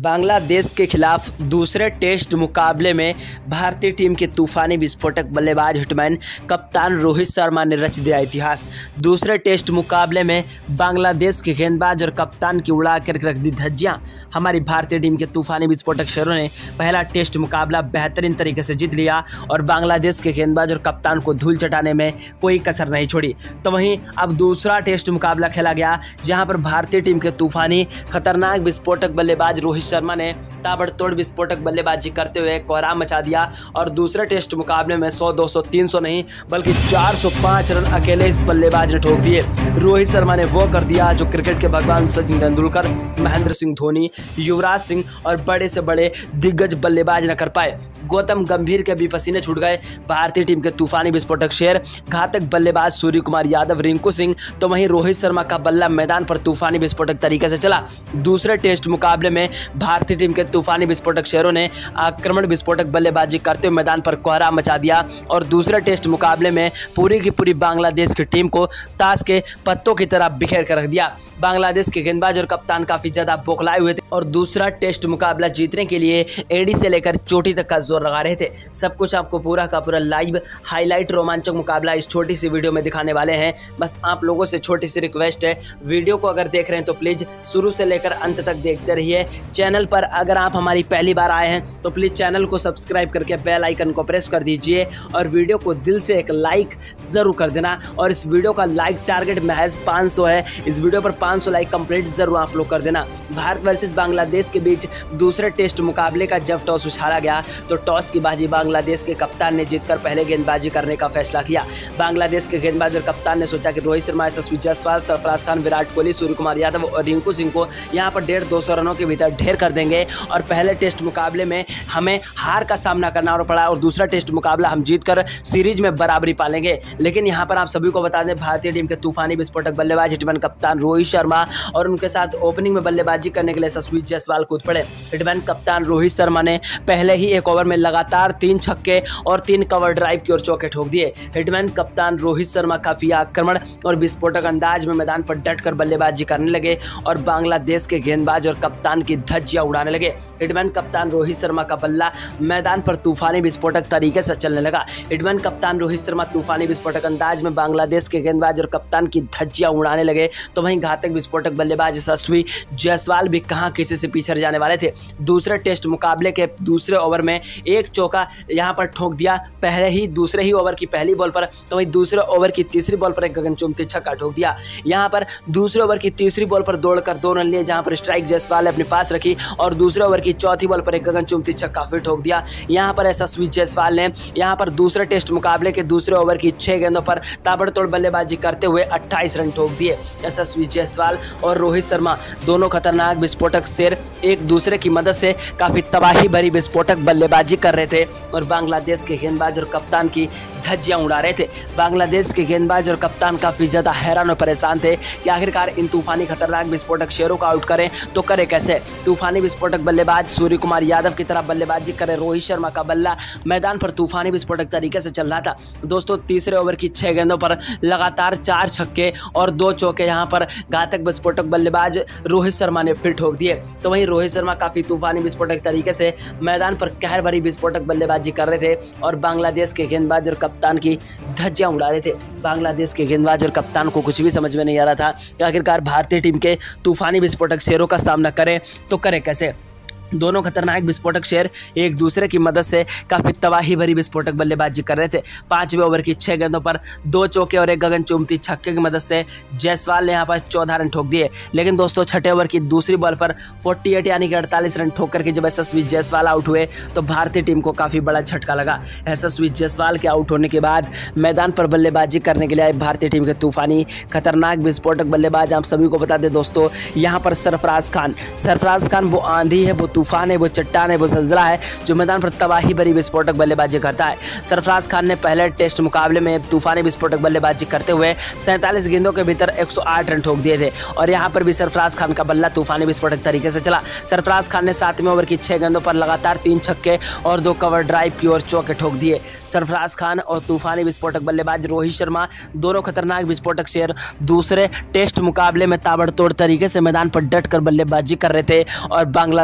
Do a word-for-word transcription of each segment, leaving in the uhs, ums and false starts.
बांग्लादेश के खिलाफ दूसरे टेस्ट मुकाबले में भारतीय टीम के तूफानी विस्फोटक बल्लेबाज हिटमैन कप्तान रोहित शर्मा ने रच दिया इतिहास। दूसरे टेस्ट मुकाबले में बांग्लादेश के गेंदबाज और कप्तान की उड़ा कर रख दी धज्जियां। हमारी भारतीय टीम के तूफानी विस्फोटक शेरों ने पहला टेस्ट मुकाबला बेहतरीन तरीके से जीत लिया और बांग्लादेश के गेंदबाज और कप्तान को धूल चटाने में कोई कसर नहीं छोड़ी। तो वहीं अब दूसरा टेस्ट मुकाबला खेला गया, जहां पर भारतीय टीम के तूफानी खतरनाक विस्फोटक बल्लेबाज रोहित शर्मा ने ताबड़तोड़ विस्फोटक बल्लेबाजी करते हुए कोहराम मचा दिया और दूसरे टेस्ट मुकाबले में सौ, दो सौ, तीन सौ नहीं बल्कि चार सौ पाँच रन अकेले इस बल्लेबाज ने ठोक दिए। रोहित शर्मा ने वो कर दिया जो क्रिकेट के भगवान सचिन तेंदुलकर, महेंद्र सिंह धोनी, युवराज सिंह और बड़े से बड़े दिग्गज बल्लेबाज न कर पाए। गौतम गंभीर के भी पसीने छूट गए। भारतीय टीम के तूफानी विस्फोटक शेर घातक बल्लेबाज सूर्य कुमार यादव, रिंकू सिंह, तो वहीं रोहित शर्मा का बल्ला मैदान पर तूफानी विस्फोटक तरीके से चला। दूसरे टेस्ट मुकाबले में भारतीय टीम के तूफानी विस्फोटक शेरों ने आक्रमण विस्फोटक बल्लेबाजी करते हुए मैदान पर कोहराम मचा दिया और दूसरे टेस्ट मुकाबले में पूरी की पूरी बांग्लादेश की टीम को ताश के पत्तों की तरह बिखेर कर रख दिया। बांग्लादेश के गेंदबाज और कप्तान काफी ज्यादा बौखलाए हुए थे और दूसरा टेस्ट मुकाबला जीतने के लिए एडी से लेकर चोटी तक का जोर लगा रहे थे। सब कुछ आपको पूरा का पूरा लाइव हाईलाइट रोमांचक मुकाबला इस छोटी सी वीडियो में दिखाने वाले हैं। बस आप लोगों से छोटी सी रिक्वेस्ट है, वीडियो को अगर देख रहे हैं तो प्लीज शुरू से लेकर अंत तक देखते रहिए। चैनल पर अगर आप हमारी पहली बार आए हैं तो प्लीज चैनल को सब्सक्राइब करके बेल आइकन को प्रेस कर दीजिए और वीडियो को दिल से एक लाइक जरूर कर देना। और इस वीडियो का लाइक टारगेट महज पाँच सौ है, इस वीडियो पर पाँच सौ लाइक कंप्लीट जरूर आप लोग कर देना। भारत वर्सेस बांग्लादेश के बीच दूसरे टेस्ट मुकाबले का जब टॉस उछाला गया तो टॉस की बाजी बांग्लादेश के कप्तान ने जीतकर पहले गेंदबाजी करने का फैसला किया। बांग्लादेश के गेंदबाज और कप्तान ने सोचा कि रोहित शर्मा, यशस्वी जायसवाल, सरफराज खान, विराट कोहली, सूर्य कुमार यादव और रिंकू सिंह को यहाँ पर डेढ़ दो सौ रनों के भीतर ढेर कर देंगे और पहले टेस्ट मुकाबले में हमें हार का सामना करना और पड़ा और दूसरा टेस्ट मुकाबला हम जीतकर सीरीज में बराबरी पालेंगे। लेकिन यहाँ पर आप सभी को बता दें, भारतीय टीम के तूफानी विस्फोटक बल्लेबाज हिटमैन कप्तान रोहित शर्मा और उनके साथ ओपनिंग में बल्लेबाजी करने के लिए यशस्वी जायसवाल कूद पड़े। हिटमैन कप्तान रोहित शर्मा ने पहले ही एक ओवर में लगातार तीन छक्के और तीन कवर ड्राइव की ओर चौके ठोक दिए। हिटमैन कप्तान रोहित शर्मा काफी आक्रमण और विस्फोटक अंदाज में मैदान पर डटकर बल्लेबाजी करने लगे और बांग्लादेश के गेंदबाज और कप्तान की धज्जियां उड़ाने लगे। हिटमैन कप्तान रोहित शर्मा का बल्ला मैदान पर तूफानी विस्फोटक तरीके से चलने लगा। हिटमैन कप्तान रोहित शर्मा तूफानी विस्फोटक अंदाज में बांग्लादेश के गेंदबाज और कप्तान की धज्जियां उड़ाने लगे तो वहीं घातक विस्फोटक बल्लेबाज यशस्वी जायसवाल भी कहां किसी से पीछे जाने वाले थे। दूसरे टेस्ट मुकाबले के दूसरे ओवर में एक चौका यहां पर ठोक दिया पहले ही दूसरे ही ओवर की पहली बॉल पर, तो वहीं दूसरे ओवर की तीसरी बॉल पर एक गगनचुंबी छक्का ठोक दिया। यहां पर दूसरे ओवर की तीसरी बॉल पर दौड़कर दो रन लिए, जहां पर स्ट्राइक जायसवाल ने अपने पास रखी और दूसरे ओवर की चौथी बॉल पर एक गगनचुंबी छक्का फिर ठोक दिया। यहां पर यशस्वी जायसवाल ने यहां पर दूसरे टेस्ट मुकाबले के दूसरे ओवर की छह गेंदों पर ताबड़तोड़ बल्लेबाजी करते हुए अट्ठाईस रन ठोक दिए। यशस्वी जायसवाल और रोहित शर्मा दोनों खतरनाक विस्फोटक शेर एक दूसरे की मदद से काफी तबाही भरी विस्फोटक बल्लेबाजी कर रहे थे और बांग्लादेश के गेंदबाज और कप्तान की धज्जियां उड़ा रहे थे। बांग्लादेश के गेंदबाज और कप्तान काफी ज्यादा हैरान और परेशान थे कि आखिरकार इन तूफानी खतरनाक विस्फोटक शेरों को आउट करें तो करे कैसे। तूफानी विस्फोटक बल्लेबाज सूर्य कुमार यादव की तरह बल्लेबाजी करे रोहित शर्मा का बल्ला मैदान पर तूफानी विस्फोटक तरीके से चल रहा था। दोस्तों, तीसरे ओवर की छह गेंदों पर लगातार चार छक्के और दो चौके यहां पर घातक विस्फोटक बल्लेबाज रोहित शर्मा ने फिर ठोक दिए। तो वहीं रोहित शर्मा काफी तूफानी विस्फोटक तरीके से मैदान पर कहर भरी विस्फोटक बल्लेबाजी कर रहे थे और बांग्लादेश के गेंदबाज और कप्तान की धज्जियां उड़ा रहे थे। बांग्लादेश के गेंदबाज और कप्तान को कुछ भी समझ में नहीं आ रहा था कि आखिरकार भारतीय टीम के तूफानी विस्फोटक शेरों का सामना करें तो करे कैसे। दोनों खतरनाक विस्फोटक शेर एक दूसरे की मदद से काफी तबाही भरी विस्फोटक बल्लेबाजी कर रहे थे। पांचवें ओवर की छह गेंदों पर दो चौके और एक गगनचुंबी छक्के की मदद से जायसवाल ने यहां पर चौदह रन ठोक दिए। लेकिन दोस्तों, छठे ओवर की दूसरी बॉल पर अड़तालीस यानी कि अड़तालीस रन ठोक करके जब यशस्वी जायसवाल आउट हुए तो भारतीय टीम को काफी बड़ा झटका लगा। यशस्वी जायसवाल के आउट होने के बाद मैदान पर बल्लेबाजी करने के लिए आए भारतीय टीम के तूफानी खतरनाक विस्फोटक बल्लेबाज आप सभी को बता दें दोस्तों, यहाँ पर सरफराज खान सरफराज खान वो आंधी है, वो तूफान है, वो चट्टान है, वो जलजला है जो मैदान पर तबाही भरी विस्फोटक बल्लेबाजी करता है। सरफराज खान ने पहले टेस्ट मुकाबले में तूफानी विस्फोटक बल्लेबाजी करते हुए सैंतालीस गेंदों के भीतर एक सौ आठ रन ठोक दिए थे और यहां पर भी सरफराज खान का बल्ला तूफानी विस्फोटक तरीके से चला। सरफराज खान ने सातवें ओवर की छह गेंदों पर लगातार तीन छक्के और दो कवर ड्राइव की ओर चौके ठोक दिए। सरफराज खान और तूफानी विस्फोटक बल्लेबाज रोहित शर्मा दोनों खतरनाक विस्फोटक शेर दूसरे टेस्ट मुकाबले में ताबड़तोड़ तरीके से मैदान पर डट कर बल्लेबाजी कर रहे थे और बांग्लादेश के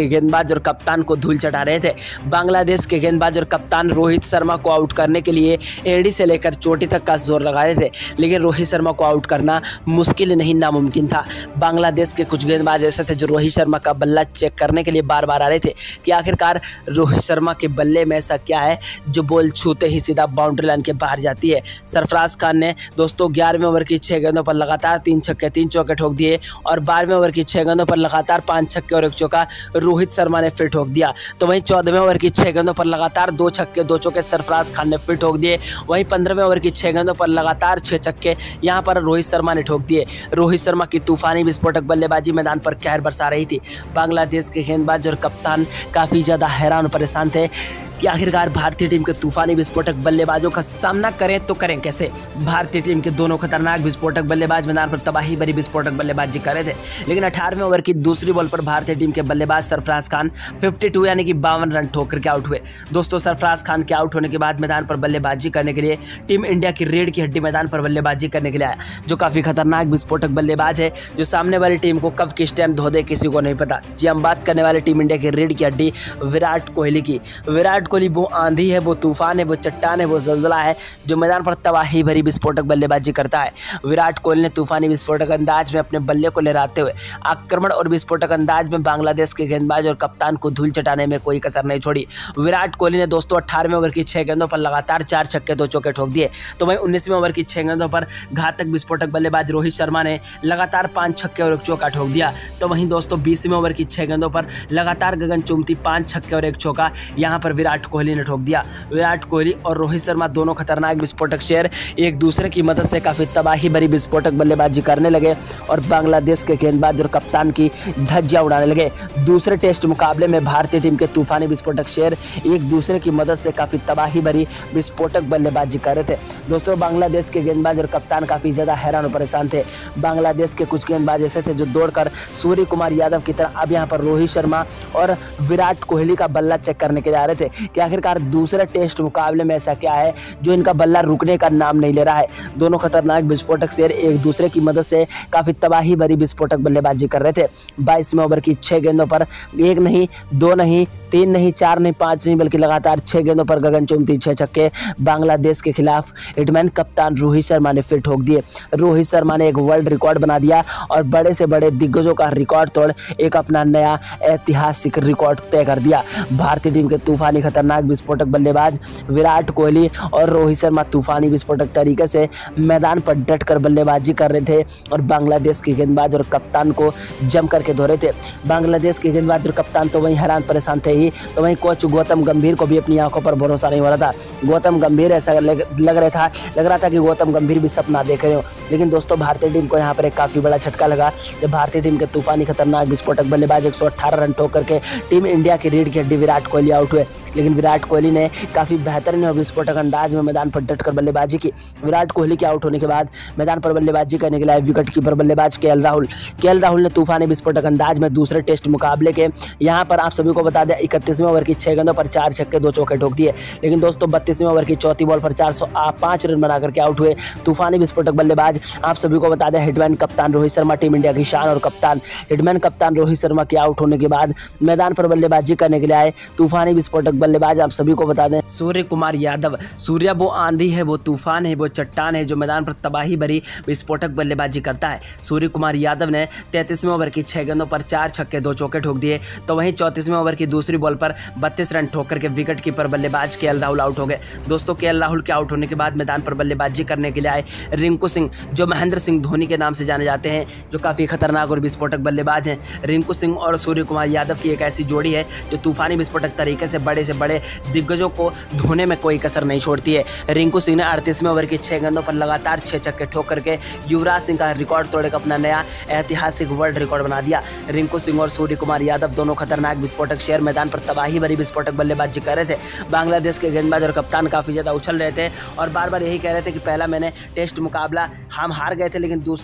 गेंदबाज और कप्तान को धूल चटा रहे थे। बांग्लादेश के गेंदबाज और कप्तान रोहित शर्मा को आउट करने के लिए एड़ी से लेकर चोटी तक का जोर लगा रहे थे, लेकिन रोहित शर्मा को आउट करना मुश्किल नहीं नामुमकिन था। बांग्लादेश के कुछ गेंदबाज ऐसे थे जो रोहित शर्मा का बल्ला चेक करने के लिए बार बार आ रहे थे कि आखिरकार रोहित शर्मा के बल्ले में ऐसा क्या है जो बॉल छूते ही सीधा बाउंड्री लाइन के बाहर जाती है। सरफराज खान ने दोस्तों ग्यारहवें ओवर की छः गेंदों पर लगातार तीन छक्के तीन चौके ठोक दिए और बारहवें ओवर की छः गेंदों पर लगातार पाँच छक्के और एक चौका रोहित शर्मा ने फिर ठोक दिया। तो वहीं चौदहवें ओवर की छः गेंदों पर लगातार दो छक्के दो चौके सरफराज खान ने फिर ठोक दिए। वहीं पंद्रहवें ओवर की छः गेंदों पर लगातार छः छक्के यहाँ पर रोहित शर्मा ने ठोक दिए। रोहित शर्मा की तूफानी विस्फोटक बल्लेबाजी मैदान पर कहर बरसा रही थी। बांग्लादेश के गेंदबाज और कप्तान काफ़ी ज़्यादा हैरान और परेशान थे कि आखिरकार भारतीय टीम के तूफानी विस्फोटक बल्लेबाजों का सामना करें तो करें कैसे। भारतीय टीम के दोनों खतरनाक विस्फोटक बल्लेबाज मैदान पर तबाही भरी विस्फोटक बल्लेबाजी कर रहे थे, लेकिन अठारहवें ओवर की दूसरी बॉल पर भारतीय टीम के बल्लेबाज सरफराज खान बावन यानी कि बावन रन ठोक करके आउट हुए। दोस्तों सरफराज खान के आउट होने के बाद मैदान पर बल्लेबाजी करने के लिए टीम इंडिया की रीढ़ की हड्डी मैदान पर बल्लेबाजी करने के लिए आया, जो काफ़ी खतरनाक विस्फोटक बल्लेबाज है, जो सामने वाली टीम को कब किस टाइम धो दे किसी को नहीं पता। जी हम बात करने वाले टीम इंडिया की रीढ़ की हड्डी विराट कोहली की। विराट कोहली वो आंधी है, वो तूफान है, वो चट्टान है, वो जलजला है जो मैदान पर तबाही भरी विस्फोटक बल्लेबाजी करता है। विराट कोहली ने तूफानी विस्फोटक अंदाज में अपने बल्ले को लहराते हुए आक्रमण और विस्फोटक अंदाज में बांग्लादेश के गेंदबाज और कप्तान को धूल चटाने में कोई कसर नहीं छोड़ी। विराट कोहली ने दोस्तों अठारहवें ओवर की छह गेंदों पर लगातार चार छक्के दो चौके ठोक दिए। तो वहीं उन्नीसवें ओवर की छह गेंदों पर घातक विस्फोटक बल्लेबाज रोहित शर्मा ने लगातार पांच छक्के और एक चौका ठोक दिया। तो वहीं दोस्तों बीसवें ओवर की छह गेंदों पर लगातार गगन चुम्बती पांच छक्के और एक चौका यहां पर विराट कोहली ने ठोक दिया। विराट कोहली और रोहित शर्मा दोनों खतरनाक विस्फोटक शेर एक दूसरे की मदद से काफी तबाही भरी विस्फोटक बल्लेबाजी करने लगे और बांग्लादेश के गेंदबाज और कप्तान की धज्जियां उड़ाने लगे। दूसरे टेस्ट मुकाबले में भारतीय टीम के तूफानी विस्फोटक शेर एक दूसरे की मदद से काफी तबाही भरी विस्फोटक बल्लेबाजी कर रहे थे। दोस्तों बांग्लादेश के गेंदबाज और कप्तान काफी ज्यादा हैरान और परेशान थे। बांग्लादेश के कुछ गेंदबाज ऐसे थे जो दौड़कर सूर्य कुमार यादव की तरह अब यहाँ पर रोहित शर्मा और विराट कोहली का बल्ला चेक करने के लिए आ रहे थे कि आखिरकार दूसरे टेस्ट मुकाबले में ऐसा क्या है जो इनका बल्ला रुकने का नाम नहीं ले रहा है। दोनों खतरनाक विस्फोटक शेर एक दूसरे की मदद से काफी तबाही भरी विस्फोटक बल्लेबाजी कर रहे थे। बाईसवें ओवर की छह गेंदों पर एक नहीं दो नहीं तीन नहीं चार नहीं पांच नहीं बल्कि लगातार छह गेंदों पर गगन चुम्बती छह छक्के बांग्लादेश के खिलाफ हिटमैन कप्तान रोहित शर्मा ने फिर ठोक दिए। रोहित शर्मा ने एक वर्ल्ड रिकॉर्ड बना दिया और बड़े से बड़े दिग्गजों का रिकॉर्ड तोड़ एक अपना नया ऐतिहासिक रिकॉर्ड तय कर दिया। भारतीय टीम के तूफानी खतरनाक विस्फोटक बल्लेबाज विराट कोहली और रोहित शर्मा तूफानी विस्फोटक तरीके से मैदान पर डट कर बल्लेबाजी कर रहे थे और बांग्लादेश के गेंदबाज और कप्तान को जम करके धो रहे थे। बांग्लादेश के गेंदबाज और कप्तान तो वहीं हैरान परेशान थे ही, तो वहीं कोच गौतम गंभीर को भी अपनी आंखों पर भरोसा नहीं हो रहा था। गौतम गंभीर ऐसा लग, लग रहा था लग रहा था कि गौतम गंभीर भी सपना देख रहे हो। लेकिन दोस्तों भारतीय टीम को यहाँ पर एक काफी बड़ा झटका लगा जब भारतीय टीम के तूफानी खतरनाक विस्फोटक बल्लेबाज एक सौ अठारह रन ठोक करके टीम इंडिया की रीढ़ की हड्डी विराट कोहली आउट हुए। लेकिन विराट कोहली ने काफी बेहतरीन और विस्फोटक अंदाज में मैदान पर डटकर बल्लेबाजी की। विराट कोहली के आउट होने के बाद मैदान पर बल्लेबाजी करने के लिए विकेट कीपर बल्लेबाज केएल राहुल केएल राहुल ने तूफानी विस्फोटक अंदाज में दूसरे टेस्ट मुकाबले के यहाँ पर आप सभी को बता दें इकतीसवें ओवर की छह गेंदों पर चार छक्के दो चौके ठोक दिए। लेकिन दोस्तों बत्तीसवें ओवर की चौथी बॉल पर चार सौ पाँच रन बना करके आउट हुए तूफानी विस्फोटक बल्लेबाज आप सभी को बता दें हिटमैन कप्तान रोहित शर्मा टीम इंडिया की शान और कप्तान। हिटमैन कप्तान रोहित शर्मा के आउट होने के बाद मैदान पर बल्लेबाजी करने के लिए आए तूफानी विस्फोटक बल्लेबाज आप सभी को बता दें सूर्य कुमार यादव। सूर्या वो आंधी है, वो तूफान है, वो चट्टान है जो मैदान पर तबाही भरी विस्फोटक बल्लेबाजी करता है। सूर्य कुमार यादव ने तैंतीसवें ओवर की छह गेंदों पर चार छक्के दो चौके ठोक दिए। तो वहीं चौंतीसवें ओवर की दूसरी बॉल पर बत्तीस रन ठोक करके विकेट कीपर बल्लेबाज केएल राहुल आउट हो गए। दोस्तों केएल राहुल के आउट होने के बाद मैदान पर बल्लेबाजी करने के लिए आए रिंकू सिंह जो महेंद्र सिंह धोनी के नाम से जाने जाते हैं, जो काफ़ी खतरनाक और विस्फोटक बल्लेबाज हैं। रिंकू सिंह और सूर्य कुमार यादव की एक ऐसी जोड़ी है जो तूफानी विस्फोटक तरीके से बड़े से बड़े दिग्गजों को धोने में कोई कसर नहीं छोड़ती है। रिंकू सिंह ने अड़तीसवें ओवर की छह गेंदों पर लगातार छह छक्के ठोक करके युवराज सिंह का रिकॉर्ड तोड़कर अपना नया ऐतिहासिक वर्ल्ड रिकॉर्ड बना दिया। रिंकू सिंह और सूर्य कुमार यादव दोनों खतरनाक विस्फोटक शेर मैदान पर तबाही भरी विस्फोटक बल्लेबाजी कर रहे थे। बांग्लादेश के गेंदबाज और कप्तान काफ़ी ज़्यादा उछल रहे थे और बार बार यही कह रहे थे कि पहला मैंने टेस्ट मुकाबला हम हार गए थे, लेकिन दूसरा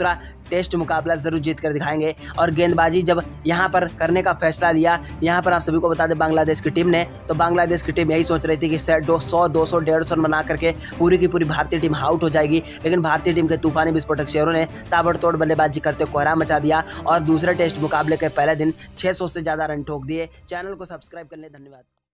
टेस्ट मुकाबला ज़रूर जीत कर दिखाएंगे। और गेंदबाजी जब यहाँ पर करने का फैसला लिया, यहाँ पर आप सभी को बता दें बांग्लादेश की टीम ने, तो बांग्लादेश की टीम यही सोच रही थी कि दो सौ दो सौ डेढ़ सौ रन बना करके पूरी की पूरी भारतीय टीम आउट हो जाएगी, लेकिन भारतीय टीम के तूफानी विस्फोटक शेरों ने ताबड़तोड़ बल्लेबाजी करते कोहराम मचा दिया और दूसरे टेस्ट मुकाबले के पहले दिन छह सौ से ज़्यादा रन ठोक दिए। चैनल को सब्सक्राइब करने धन्यवाद।